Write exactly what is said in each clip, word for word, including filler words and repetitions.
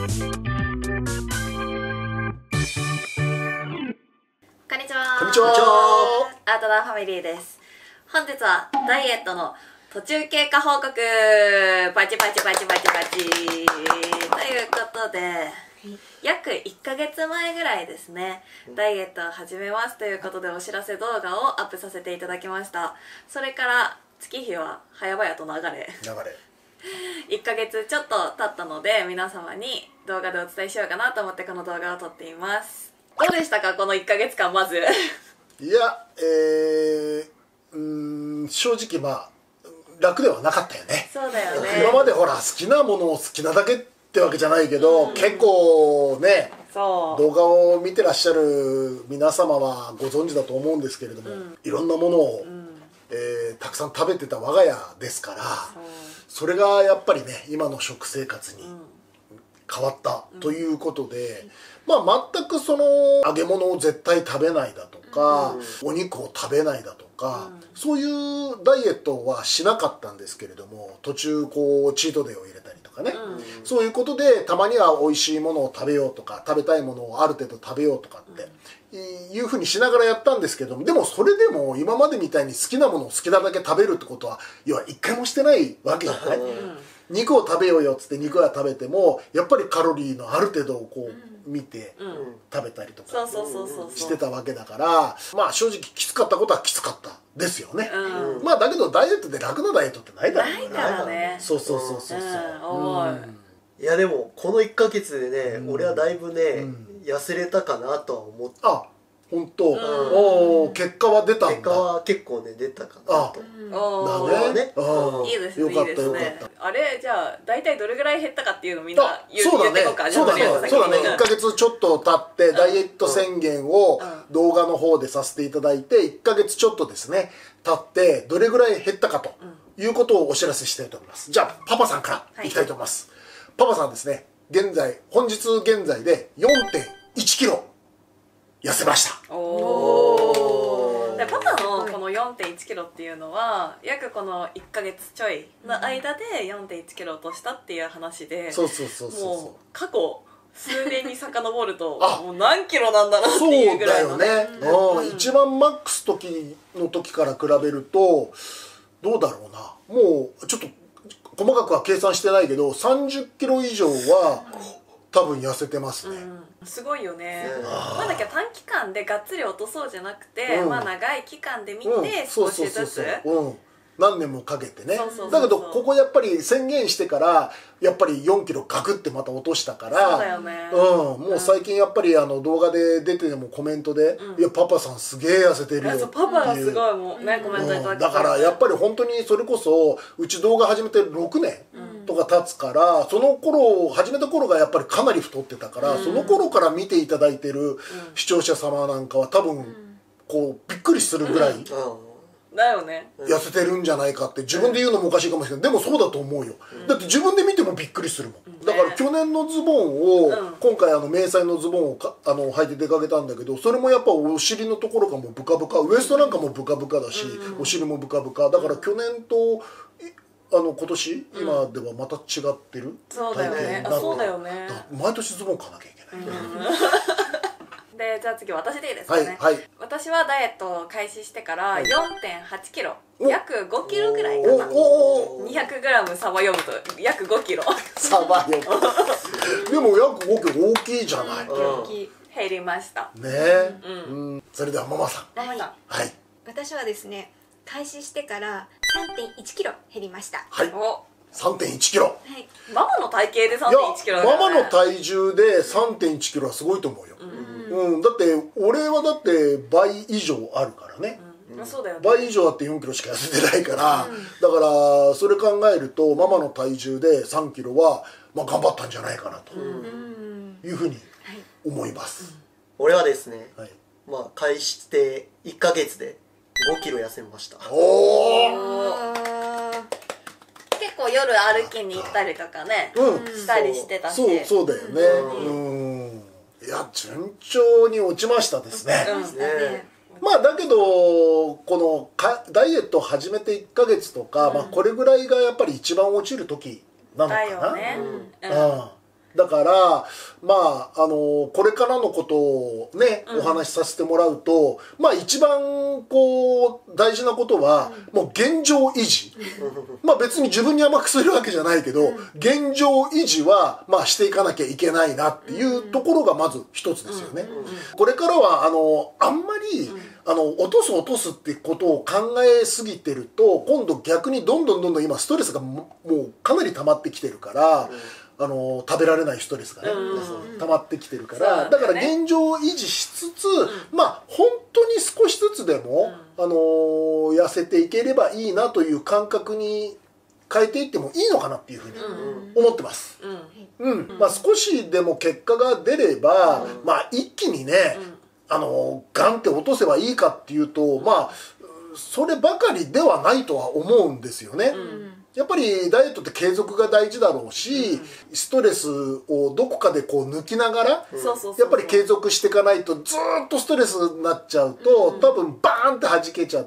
にちは。 こんにちは。 アートダーファミリーです。本日はダイエットの途中経過報告パチパチパチパチパチということで、約いっかげつまえぐらいですね、ダイエットを始めますということでお知らせ動画をアップさせていただきました。それから月日は早々と流れ流れいっかげつちょっと経ったので、皆様に動画でお伝えしようかなと思ってこの動画を撮っています。どうでしたか、このいっかげつかん。まずいや、えー、うーん正直まあ楽ではなかったよね。 そうだよね。 今までほら好きなものを好きなだけってわけじゃないけど、うん、結構ね、 そう動画を見てらっしゃる皆様はご存知だと思うんですけれども、うん、いろんなものを、うん、えー、たくさん食べてた我が家ですから、そ, それがやっぱりね今の食生活に変わったということで、うん、まあ全くその揚げ物を絶対食べないだとか、うん、お肉を食べないだとか、うん、そういうダイエットはしなかったんですけれども、途中こうチートデーを入れたりとかね、うん、そういうことでたまには美味しいものを食べようとか、食べたいものをある程度食べようとかって、うん、いうふうにしながらやったんですけども、でもそれでも今までみたいに好きなものを好きなだけ食べるってことは要は一回もしてないわけじゃない、うん、肉を食べようよっつって肉は食べてもやっぱりカロリーのある程度をこう見て食べたりとかしてたわけだから、まあ正直きつかったことはきつかったですよね、うん、まあだけどダイエットで楽なダイエットってないだろうね。 ないからね。 そうそうそうそうそう、 うんうん、 いやでもこのいっかげつでね、うん、俺はだいぶね、うん、痩せれたかなとは思って。 あ、本当、うん、お結果は出たんだ。 結果は結構ね出たかなと。 だね。いいですね。よかったよかった。あれじゃあ大体どれぐらい減ったかっていうのみんな言っていこうか。 そうだね。そうだね。いっかげつちょっと経ってダイエット宣言を動画の方でさせていただいて、いっかげつちょっとですね経ってどれぐらい減ったかということをお知らせしたいと思います。じゃあパパさんからいきたいと思います。パパさんですね。現在本日現在で よんてんいちキロ痩せました。 おー。パパのこの よんてんいちキロっていうのは約このいっかげつちょいの間で よんてんいちキロ落としたっていう話で、 そうそうそうそう、 もう過去数年に遡るともう何キロなんだなっていうぐらいのね。 そうだよね、うん、一番マックス時の時から比べるとどうだろうな、もうちょっと細かくは計算してないけどさんじゅっキロ以上は多分痩せてますね、 うん、すごいよね。まあだけど短期間でがっつり落とそうじゃなくて、うん、まあ長い期間で見て少しずつ何年もかけてね。だけどここやっぱり宣言してからやっぱりよんキロガクってまた落としたから、 そうだよね、 うん、もう最近やっぱりあの動画で出てでもコメントで「いやパパさんすげえ痩せてるよ」っていう、 パパがすごいもうねコメントいただき、 だからやっぱり本当にそれこそうち動画始めてろくねんとか経つから、その頃始めた頃がやっぱりかなり太ってたから、その頃から見ていただいてる視聴者様なんかは多分こうびっくりするぐらいだよね、 痩せてるんじゃないかって自分で言うのもおかしいかもしれない。でもそうだと思うよ、うん、だって自分で見てもびっくりするもん、だから去年のズボンを、うん、今回あの迷彩のズボンをかあの履いて出かけたんだけど、それもやっぱお尻のところがもうブカブカ、ウエストなんかもブカブカだし、うん、お尻もブカブカだから去年とあの今年、うん、今ではまた違ってるそうだよね。あ、そうだよね。 毎年ズボン買わなきゃいけない、うんでじゃあ次私でいいですかね、 はいはい、 私はダイエットを開始してから よんてんはちキロ、約ごキロぐらいかな、にひゃくグラムサバ読むと約ごキロサバ読むでも約ごキロ大きいじゃない、 うん、大きい、減りましたねえ、うんうん、それではママさん、 ママさん、 はい、 私はですね開始してから さんてんいちキロ減りました。 はい、おさんてんいちキロ、はい、 ママの体型で さんてんいちキロだから、 ね、ママの体重で さんてんいちキロはすごいと思うよ、うん、うん、だって俺はだって倍以上あるからね、 うん、そうだよね、 倍以上あってよんキロしか痩せてないから、うん、だからそれ考えるとママの体重でさんキロは、まあ、頑張ったんじゃないかなというふうに思います、うんうん、 俺はですね、はい、まあ開始していっかげつでごキロ痩せました。 おお、 結構夜歩きに行ったりとかね、うん、したりしてたし、 そうそうだよね、うん、うん、いや順調に落ちましたですね、うん、ね、まあだけどこのかダイエットを始めていっかげつとか、うん、まあこれぐらいがやっぱり一番落ちる時なのかな、 だよね、 うん、うん、 だからまああのこれからのことをね、 うんお話しさせてもらうと、まあ一番こう大事なことは、もう現状維持、まあ別に自分に甘くするわけじゃないけど、現状維持はまあしていかなきゃいけないなっていうところがまず一つですよね。これからはあのあんまり、あの落とす落とすってことを考えすぎてると、今度逆にどんどんどんどん今ストレスがももうかなり溜まってきてるから、あの食べられないストレスがね、溜まってきてるから、だから現状維持しつつ、まあ本当に少しずつでも、あの痩せていければいいなという感覚に変えていってもいいのかなっていうふうに思ってます。うんまあ、少しでも結果が出れば、まあ一気にね、あのガンって落とせばいいかっていうと、まあそればかりではないとは思うんですよね。やっぱりダイエットって継続が大事だろうし、ストレスをどこかでこう抜きながら、やっぱり継続していかないとずーっとストレスになっちゃうと、多分バーンって弾けちゃって、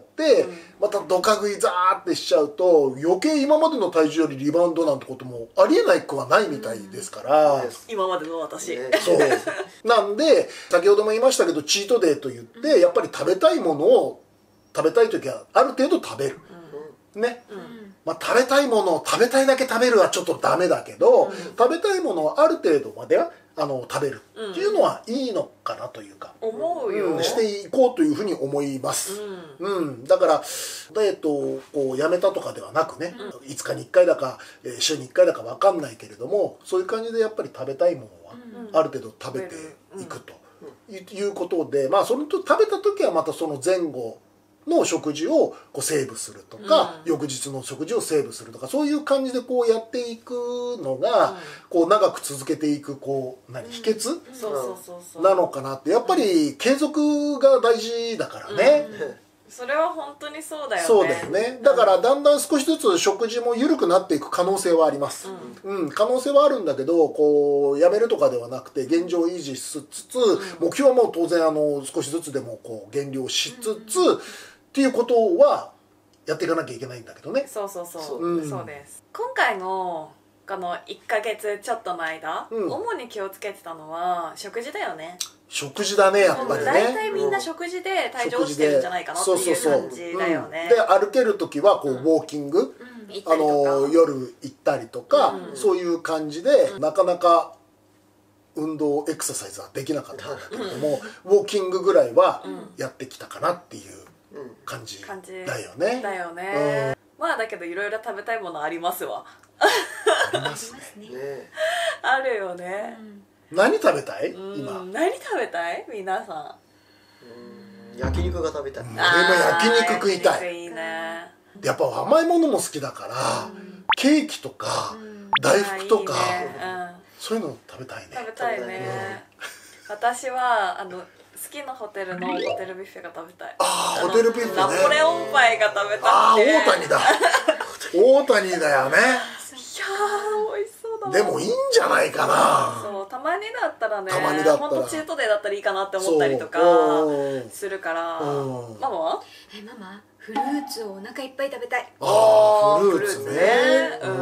またドカ食いザーってしちゃうと、余計今までの体重よりリバウンドなんてこともありえないくはないみたいですから、 今までの私、 そうなんで先ほども言いましたけど、チートデーといってやっぱり食べたいものを食べたい時はある程度食べる、ね、まあ、食べたいものを食べたいだけ食べるはちょっとダメだけど、食べたいものをある程度まではあの食べるっていうのはいいのかなというか、 思うよ、 うん、していこうというふうに思います、うんうん、だからダイエットをこうやめたとかではなくね、うん、いつかにいっかいだか、えー、週にいっかいだか分かんないけれども、そういう感じでやっぱり食べたいものはある程度食べていくということで、まあそれと食べた時はまたその前後の食事をこうセーブするとか、うん、翌日の食事をセーブするとか、そういう感じでこうやっていくのが、うん、こう長く続けていくこう何秘訣なのかなって、やっぱり継続が大事だからね、うん、 それは本当にそうだよね。 そうだよね。だからだんだん少しずつ食事も緩くなっていく可能性はあります、うんうん、可能性はあるんだけど、こうやめるとかではなくて現状維持しつつ、うん、目標はもう当然あの少しずつでもこう減量しつつ、うんっていうことはやっていかなきゃいけないんだけどね。 そうそうそう、うん、そうです。今回のこのいっかげつちょっとの間、うん、主に気をつけてたのは食事だよね。 食事だね、やっぱりね。 大体みんな食事で体重落ちてるんじゃないかなっていう感じだよね。 で歩ける時はこうウォーキング、うん、あの夜行ったりとか、うん、そういう感じで、うん、なかなか運動エクササイズはできなかったんだけれども、うん、ウォーキングぐらいはやってきたかなっていう感じだよね。 だよね、うん、まあだけどいろいろ食べたいものありますわ。 ありますね。 あるよね、 うん、何食べたい今。 何食べたい皆さん。焼肉が食べたい。俺も焼肉食いたい。 焼肉いいね。 やっぱ甘いものも好きだから、うん、ケーキとか、うん、大福とか、いいね、うん、そういうの食べたいね。 食べたいね、うん、私はあの好きなホテルのホテルビュッフェが食べたい。 ああ、ホテルビュッフェね。 ナポレオンパイが食べたくて。 ああ、大谷だ。大谷だよね。いやー、美味しそうだな。 でもいいんじゃないかな。 そう、たまにだったらね、 たまにだったらほんとチートデーだったらいいかなって思ったりとかするから。ママは？ え、ママ、フルーツをお腹いっぱい食べたい。 ああ、フルーツね。 うん。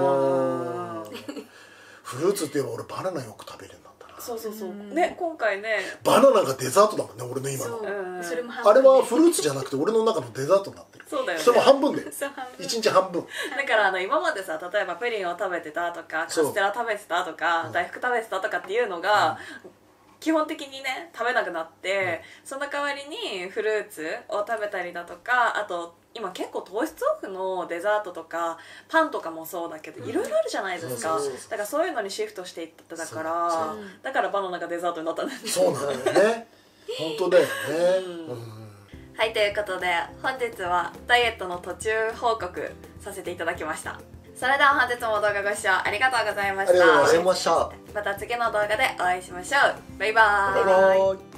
フルーツって言えば俺バナナよく食べるんだったな。 そうそうそう。ね、今回ね。 バナナがデザートだもんね、俺の今の。 それも半分。 あれはフルーツじゃなくて俺の中のデザートになってる。 そうだよね。 それも半分で。一日半分。 だからあの今までさ、例えばプリンを食べてたとか、カステラ食べてたとか、大福食べてたとかっていうのが。基本的にね食べなくなって、うん、その代わりにフルーツを食べたりだとか、あと今結構糖質オフのデザートとかパンとかもそうだけど、いろいろあるじゃないですか。だからそういうのにシフトしていっただから、だからバナナがデザートになったんだよね。 そうなんだよね。本当だよね、うんうん、 はい、ということで本日はダイエットの途中報告させていただきました。それでは本日も動画ご視聴ありがとうございました。 ありがとうございました。 また次の動画でお会いしましょう。バイバーイ。 バイバーイ。